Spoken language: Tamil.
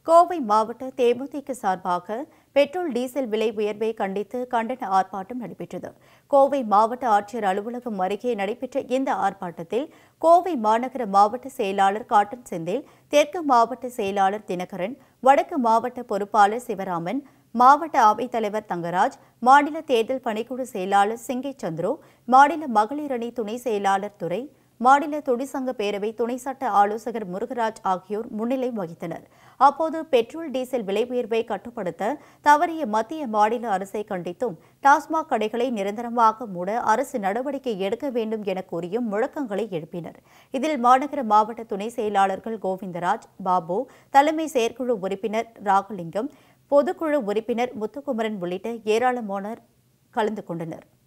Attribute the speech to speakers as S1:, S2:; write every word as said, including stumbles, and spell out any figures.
S1: கோவை மாவட்ட தேமுதிக சார்பாக பெட்ரோல் டீசல் விலை உயர்வை கண்டித்து கண்டன ஆர்ப்பாட்டம் நடைபெற்றது. கோவை மாவட்ட ஆட்சியர் அலுவலகம் அருகே நடைபெற்ற இந்த ஆர்ப்பாட்டத்தில் கோவை மாநகர மாவட்ட செயலாளர் காட்டன் செந்தில், தெற்கு மாவட்ட செயலாளர் தினகரன், வடக்கு மாவட்ட பொறுப்பாளர் சிவராமன், மாவட்ட அவைத்தலைவர் தங்கராஜ், மாநில தேர்தல் பணிக்குழு செயலாளர் சிங்கை சந்துரு, மாநில மகளிர் அணி துணை செயலாளர் துரை, மாநில தொழிற்சங்க பேரவை துணை சட்ட ஆலோசகர் முருகராஜ் ஆகியோர் முன்னிலை வகித்தனர். அப்போது பெட்ரோல் டீசல் விலை உயர்வை கட்டுப்படுத்த தவறிய மத்திய மாநில அரசை கண்டித்தும் டாஸ்மாக் கடைகளை நிரந்தரமாக மூட அரசு நடவடிக்கை எடுக்க வேண்டும் என கூறியும் முழக்கங்களை எழுப்பினர். இதில் மாநகர மாவட்ட துணை செயலாளர்கள் கோவிந்தராஜ், பாபு, தலைமை செயற்குழு உறுப்பினர் ராகலிங்கம், பொதுக்குழு உறுப்பினர் முத்துக்குமரன் உள்ளிட்ட ஏராளமானோர் கலந்து கொண்டனர்.